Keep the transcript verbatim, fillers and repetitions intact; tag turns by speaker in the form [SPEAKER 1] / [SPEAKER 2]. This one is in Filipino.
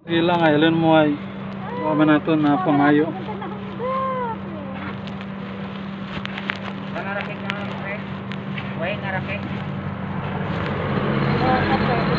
[SPEAKER 1] Ilang ay ilan mo ay wala nato na pamayo.
[SPEAKER 2] Ano rakit na, okay? Way nga rakit.
[SPEAKER 3] Oh,